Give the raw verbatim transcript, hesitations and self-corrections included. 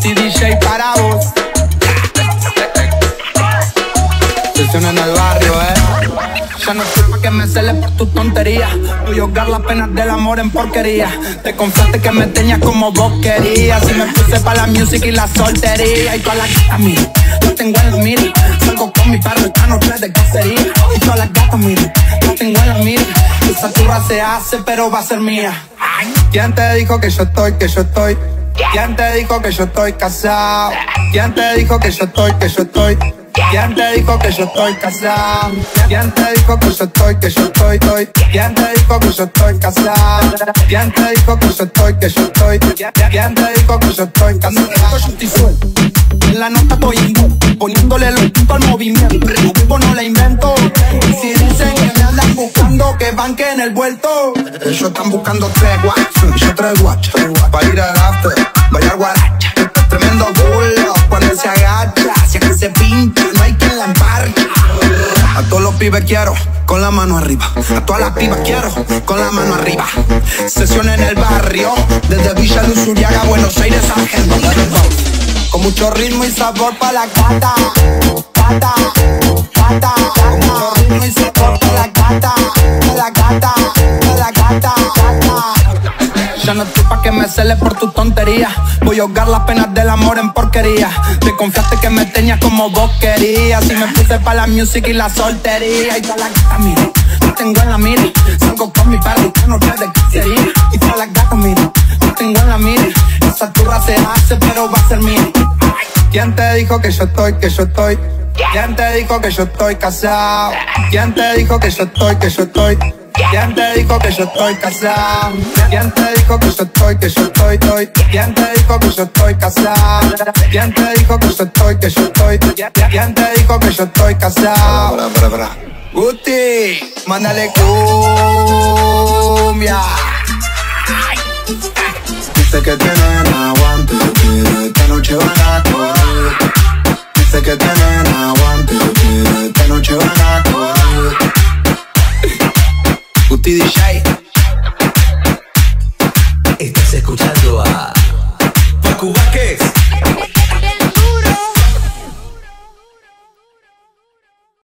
Guti D J para vos. Sesión en el barrio, eh. Ya no estoy pa' que me celes por tu tontería. Voy a ahogar las penas del amor en porquería. Te confiaste que me tenías como vos querías. Y me puse pa' la music y la soltería. Y todas las gatas, mira, las tengo en la mira. Salgo con mi perro esta noche de cacería. Y todas las gatas, mira, las tengo en la mira. Esa turra se hace, pero va a ser mía. ¿Quién te dijo que yo estoy, que yo estoy? ¿Quién te dijo que yo estoy casado? ¿Quién te dijo que yo estoy, que yo estoy? ¿Quién te dijo que yo estoy casado? ¿Quién te dijo que yo estoy, que yo estoy, estoy? ¿Quién te dijo que yo estoy casado? ¿Quién te dijo que yo estoy, que yo estoy? ¿Quién te dijo que yo estoy casado? Yo estoy suelto, en la nota estoy en poniéndole los puntos al movimiento. El vivo no la invento. Y si dicen que me andan buscando, que banque en el vuelto. Ellos están buscando tregua, yo tregua, para ir al after, bailar guaracha. Tremendo culo cuando se agacha, hacia que se pinta, no hay quien la embarca. A todos los pibes quiero con la mano arriba, a todas las pibas quiero con la mano arriba. Sesión en el barrio, desde Villa Luz, Uriaga, Buenos Aires, Argentina. Con mucho ritmo y sabor pa' la gata, gata, gata. Con mucho ritmo y sabor pa' la gata, pa' la gata, pa' la gata, gata. Ya no estoy pa' que me celes por tu tontería. Voy a ahogar las penas del amor en porquería. Te confiaste que me tenías como vos querías. Y me puse pa' la music y la soltería. Y todas las gatas, mira, las tengo en la mira. Salgo con mi perro esta noche de cacería. Y todas las gatas, mira, las tengo en la mira. Esa turra se hace, pero va a ser mía. ¿Quién te dijo que yo estoy, que yo estoy? ¿Quién te dijo que yo estoy casado? ¿Quién te dijo que yo estoy, que yo estoy? ¿Quién te dijo que yo estoy casado? ¿Quién te dijo que yo estoy, que yo estoy, estoy? ¿Quién te dijo que yo estoy casado? ¿Quién te dijo que yo estoy, que yo estoy? ¿Quién te dijo que yo estoy casado? Para, para, para. Guti, mándale cumbia. Dice que tiene